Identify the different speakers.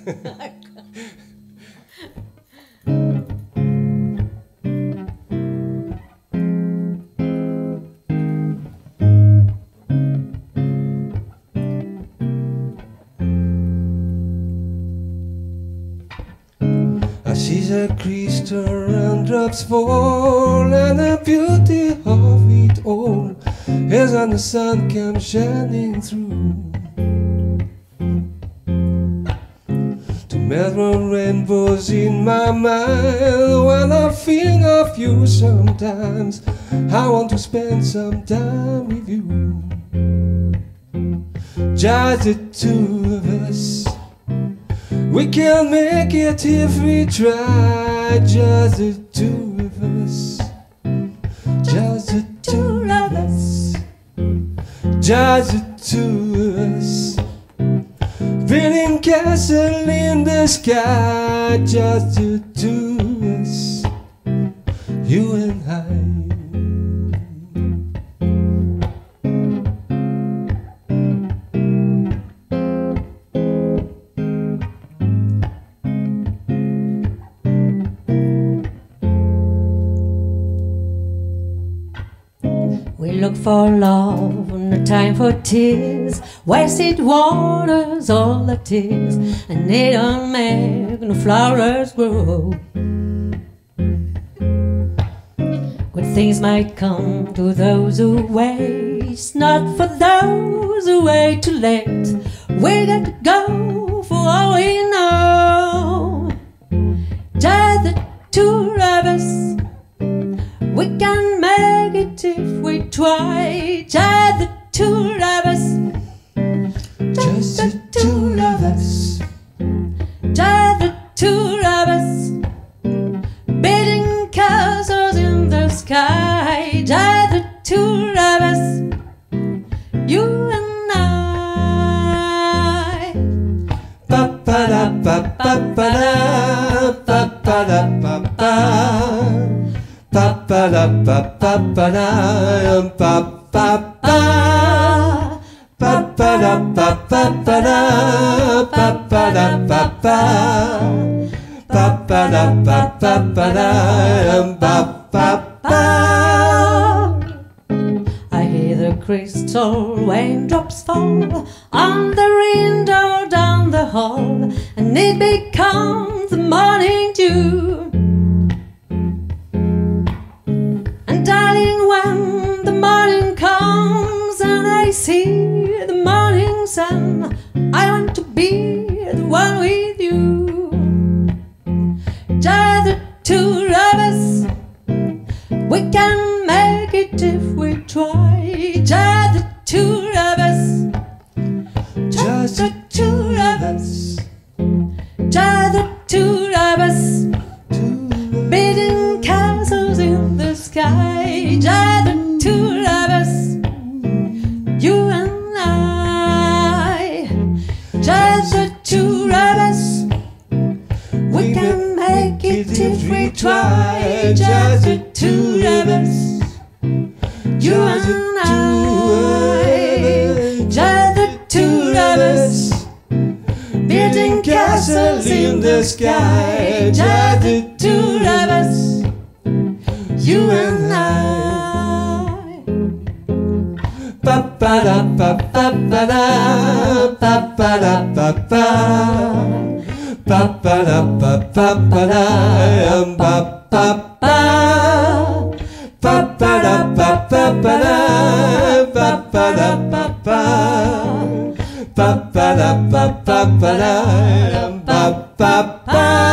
Speaker 1: I see the crystal raindrops fall, and the beauty of it all is when the sun comes shining through to melt the rainbows in my mind. When I think of you sometimes, I want to spend some time with you. Just the two of us, we can make it if we try. Just the two of us, just the two of us, just the two of us, building castle in the sky. Just the two of us, you and I.
Speaker 2: We look for love, no time for tears. Wasted waters, all that is, and they don't make no flowers grow. Good things might come to those who waste, not for those who wait too late. We got to go for all we know. Just the two of us, we can make it if we try. Just the two of us,
Speaker 1: Just the two of us,
Speaker 2: just the two of us, building castles in the sky. Just the two of us, you and I.
Speaker 1: pa pa da pa pa pa da, pa pa da pa pa, pa pa da pa pa pa da, pa pa pa, pa pa da pa pa pa da, pa pa da pa pa, pa pa da pa pa pa da, pa pa pa.
Speaker 2: I hear the crystal raindrops fall on the window down the hall, and it becomes the morning dew. And darling, when the morning comes and I see the morning sun, I want to be the one with you. Just the two of us, we can make it if we try. Just the two of us,
Speaker 1: Just the two of us,
Speaker 2: just the two of us, building castles in the sky. Just the two of us, you and I. Just the two of us, we can make it if we try. Just the two of us, you and I. Just the two of us, building castles in the sky. Just the two of us, you and I.
Speaker 1: pa pa da pa pa pa da, pa pa da pa pa, pa pa da pa pa pa da, pa pa pa, pa pa da pa pa pa da, pa pa da pa pa, pa pa da pa pa pa da, pa pa pa.